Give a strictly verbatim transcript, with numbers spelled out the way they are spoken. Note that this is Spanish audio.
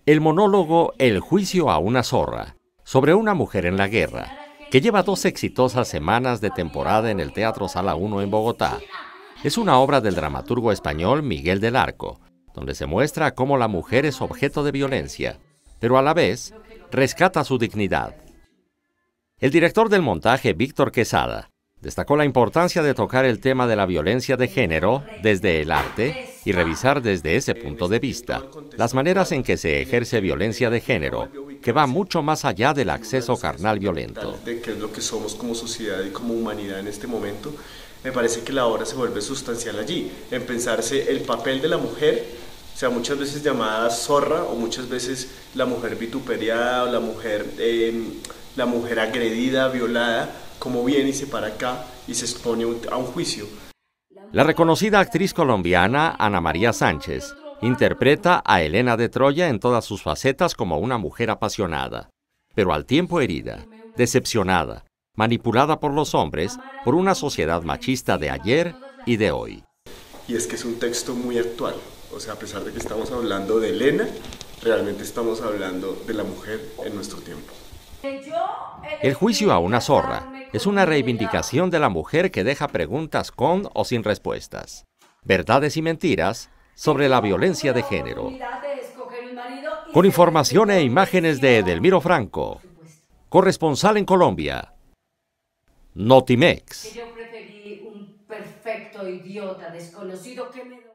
El monólogo El juicio a una zorra, sobre una mujer en la guerra, que lleva dos exitosas semanas de temporada en el Teatro Sala uno en Bogotá, es una obra del dramaturgo español Miguel del Arco, donde se muestra cómo la mujer es objeto de violencia, pero a la vez rescata su dignidad. El director del montaje, Víctor Quesada, destacó la importancia de tocar el tema de la violencia de género desde el arte y revisar desde ese punto de vista las maneras en que se ejerce violencia de género, que va mucho más allá del acceso carnal violento. De qué es lo que somos como sociedad y como humanidad en este momento, me parece que la obra se vuelve sustancial allí, en pensarse el papel de la mujer, o sea, muchas veces llamada zorra o muchas veces la mujer vituperiada o la mujer, eh, la mujer agredida, violada, como viene y se para acá y se expone a un juicio. La reconocida actriz colombiana Ana María Sánchez interpreta a Helena de Troya en todas sus facetas como una mujer apasionada, pero al tiempo herida, decepcionada, manipulada por los hombres, por una sociedad machista de ayer y de hoy. Y es que es un texto muy actual, o sea, a pesar de que estamos hablando de Helena, realmente estamos hablando de la mujer en nuestro tiempo. El juicio a una zorra es una reivindicación de la mujer que deja preguntas con o sin respuestas, verdades y mentiras sobre la violencia de género. Con información e imágenes de Edelmiro Franco, corresponsal en Colombia, Notimex. Yo preferí un perfecto idiota desconocido que me